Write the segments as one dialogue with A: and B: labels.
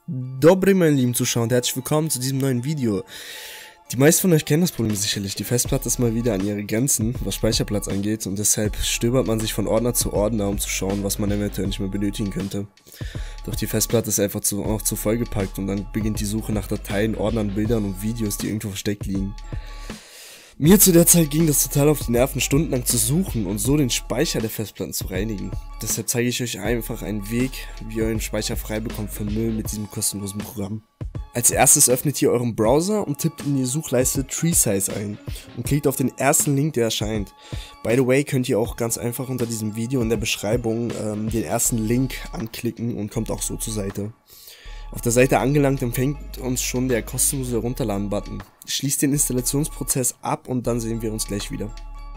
A: Dobry, meine lieben Zuschauer, und herzlich willkommen zu diesem neuen Video. Die meisten von euch kennen das Problem sicherlich. Die Festplatte ist mal wieder an ihre Grenzen, was Speicherplatz angeht, und deshalb stöbert man sich von Ordner zu Ordner, um zu schauen, was man eventuell nicht mehr benötigen könnte. Doch die Festplatte ist einfach auch zu vollgepackt und dann beginnt die Suche nach Dateien, Ordnern, Bildern und Videos, die irgendwo versteckt liegen. Mir zu der Zeit ging das total auf die Nerven, stundenlang zu suchen und so den Speicher der Festplatten zu reinigen. Deshalb zeige ich euch einfach einen Weg, wie ihr euren Speicher frei bekommt von Müll mit diesem kostenlosen Programm. Als erstes öffnet ihr euren Browser und tippt in die Suchleiste TreeSize ein und klickt auf den ersten Link, der erscheint. By the way, könnt ihr auch ganz einfach unter diesem Video in der Beschreibung den ersten Link anklicken und kommt auch so zur Seite. Auf der Seite angelangt empfängt uns schon der kostenlose Herunterladen-Button. Schließt den Installationsprozess ab und dann sehen wir uns gleich wieder.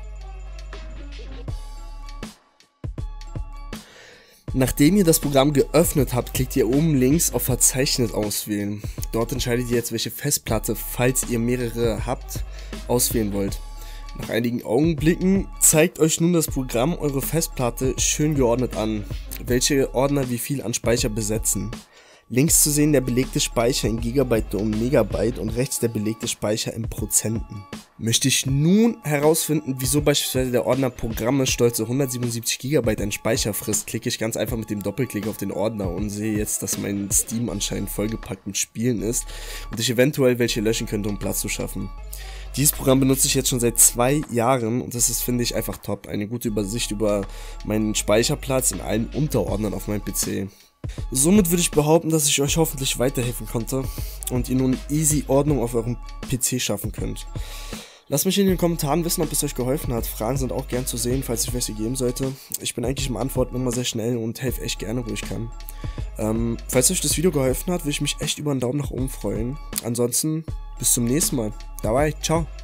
A: Nachdem ihr das Programm geöffnet habt, klickt ihr oben links auf Verzeichnis auswählen. Dort entscheidet ihr jetzt, welche Festplatte, falls ihr mehrere habt, auswählen wollt. Nach einigen Augenblicken zeigt euch nun das Programm eure Festplatte schön geordnet an, welche Ordner wie viel an Speicher besetzen. Links zu sehen der belegte Speicher in Gigabyte und Megabyte und rechts der belegte Speicher in Prozenten. Möchte ich nun herausfinden, wieso beispielsweise der Ordner Programme stolze 177 GB an Speicher frisst, klicke ich ganz einfach mit dem Doppelklick auf den Ordner und sehe jetzt, dass mein Steam anscheinend vollgepackt mit Spielen ist und ich eventuell welche löschen könnte, um Platz zu schaffen. Dieses Programm benutze ich jetzt schon seit 2 Jahren und das ist, finde ich, einfach top. Eine gute Übersicht über meinen Speicherplatz in allen Unterordnern auf meinem PC. Somit würde ich behaupten, dass ich euch hoffentlich weiterhelfen konnte und ihr nun easy Ordnung auf eurem PC schaffen könnt. Lasst mich in den Kommentaren wissen, ob es euch geholfen hat. Fragen sind auch gern zu sehen, falls ich welche geben sollte. Ich bin eigentlich im Antworten immer sehr schnell und helfe echt gerne, wo ich kann. Falls euch das Video geholfen hat, würde ich mich echt über einen Daumen nach oben freuen. Ansonsten bis zum nächsten Mal. Dabei, ciao.